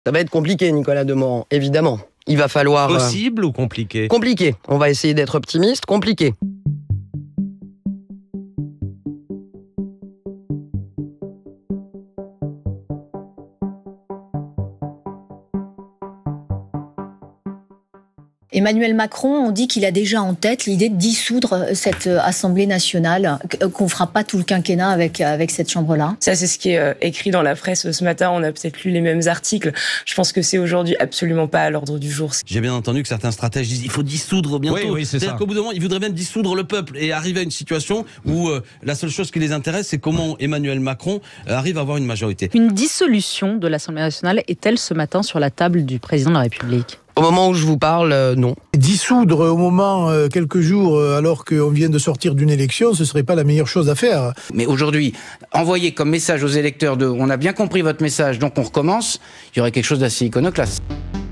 Ça va être compliqué, Nicolas Demorand, évidemment. Il va falloir... Possible ou compliqué ? Compliqué. On va essayer d'être optimiste. Compliqué. Emmanuel Macron, on dit qu'il a déjà en tête l'idée de dissoudre cette Assemblée nationale, qu'on ne fera pas tout le quinquennat avec cette chambre-là. Ça, c'est ce qui est écrit dans la presse ce matin. On a peut-être lu les mêmes articles. Je pense que c'est aujourd'hui absolument pas à l'ordre du jour. J'ai bien entendu que certains stratèges disent il faut dissoudre bientôt. Oui, c'est C'est-à-dire ça. qu'au bout d'un moment, ils voudraient bien dissoudre le peuple et arriver à une situation où la seule chose qui les intéresse, c'est comment Emmanuel Macron arrive à avoir une majorité. Une dissolution de l'Assemblée nationale est-elle ce matin sur la table du président de la République ? Au moment où je vous parle, non. Dissoudre au moment, quelques jours, alors qu'on vient de sortir d'une élection, ce serait pas la meilleure chose à faire. Mais aujourd'hui, envoyer comme message aux électeurs de « on a bien compris votre message, donc on recommence », il y aurait quelque chose d'assez iconoclaste.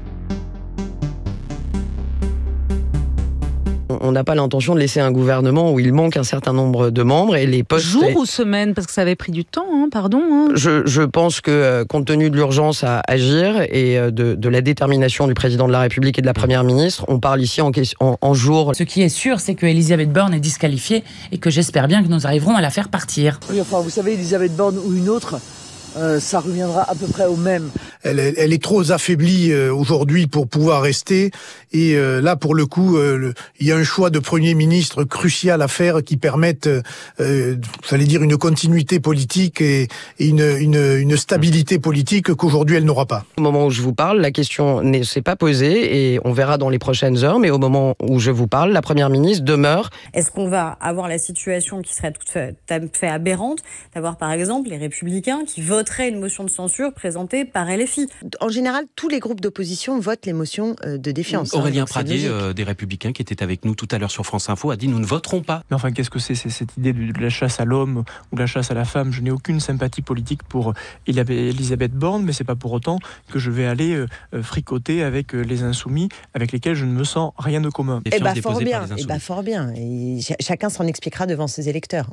On n'a pas l'intention de laisser un gouvernement où il manque un certain nombre de membres et les postes... Jours ou semaines ? Parce que ça avait pris du temps, pardon. Je pense que, compte tenu de l'urgence à agir et de la détermination du président de la République et de la Première ministre, on parle ici en jours. Ce qui est sûr, c'est que Elisabeth Borne est disqualifiée et que j'espère bien que nous arriverons à la faire partir. Oui, enfin, vous savez, Elisabeth Borne ou une autre, ça reviendra à peu près au même. Elle est trop affaiblie aujourd'hui pour pouvoir rester. Et là, pour le coup, il y a un choix de Premier ministre crucial à faire qui permette, j'allais dire, une continuité politique et une stabilité politique qu'aujourd'hui elle n'aura pas. Au moment où je vous parle, la question ne s'est pas posée et on verra dans les prochaines heures. Mais au moment où je vous parle, la Première ministre demeure. Est-ce qu'on va avoir la situation qui serait tout à fait aberrante d'avoir par exemple les Républicains qui voteraient une motion de censure présentée par LFI? En général, tous les groupes d'opposition votent les motions de défiance. Aurélien Pradier, des Républicains, qui était avec nous tout à l'heure sur France Info, a dit « nous ne voterons pas ». Mais enfin, qu'est-ce que c'est cette idée de la chasse à l'homme ou de la chasse à la femme? Je n'ai aucune sympathie politique pour Elisabeth Borne, mais c'est pas pour autant que je vais aller fricoter avec les insoumis, avec lesquels je ne me sens rien de commun. Eh bien, fort bien. Et chacun s'en expliquera devant ses électeurs.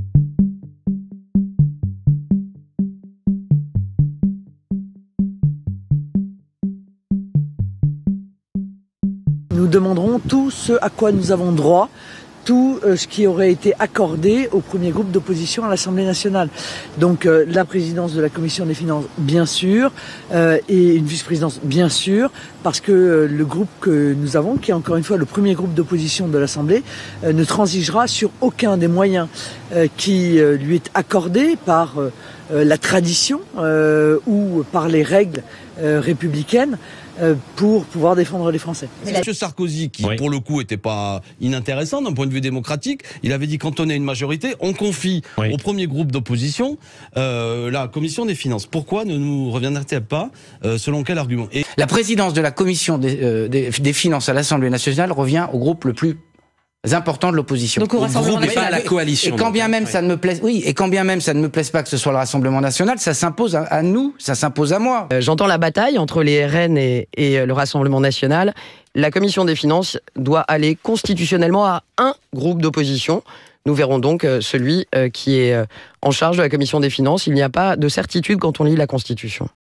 Nous demanderons tout ce à quoi nous avons droit, tout ce qui aurait été accordé au premier groupe d'opposition à l'Assemblée nationale. Donc la présidence de la Commission des finances, bien sûr, et une vice-présidence, bien sûr, parce que le groupe que nous avons, qui est encore une fois le premier groupe d'opposition de l'Assemblée, ne transigera sur aucun des moyens qui lui est accordé par la tradition ou par les règles républicaines, pour pouvoir défendre les Français. Monsieur Sarkozy, qui pour le coup était pas inintéressant d'un point de vue démocratique, il avait dit quand on a une majorité, on confie au premier groupe d'opposition la commission des finances. Pourquoi ne nous reviendrait-elle pas selon quel argument? Et La présidence de la commission des finances à l'Assemblée nationale revient au groupe le plus important de l'opposition. Donc au Rassemblement groupe et pas à la coalition. Et quand bien même ça ne me plaise, et quand bien même ça ne me plaise pas que ce soit le Rassemblement national, ça s'impose à nous, ça s'impose à moi. J'entends la bataille entre les RN et le Rassemblement national. La Commission des finances doit aller constitutionnellement à un groupe d'opposition. Nous verrons donc celui qui est en charge de la Commission des finances. Il n'y a pas de certitude quand on lit la Constitution.